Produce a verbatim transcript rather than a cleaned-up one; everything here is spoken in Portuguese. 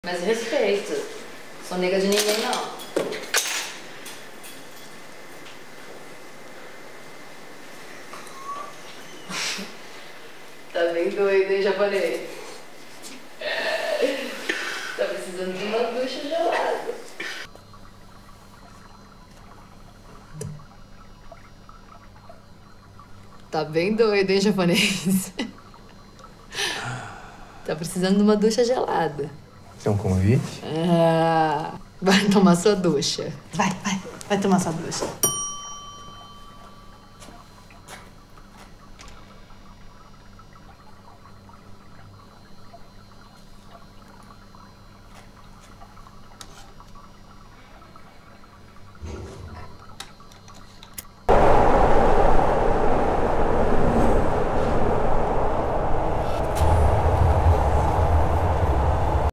Mas respeito. Sou nega de ninguém, não. Tá bem doido, hein, japonês? Tá precisando de uma ducha gelada. Tá bem doido, hein, japonês? Tá precisando de uma ducha gelada. Isso é um convite? Ah, vai tomar sua ducha. Vai, vai, vai tomar sua ducha.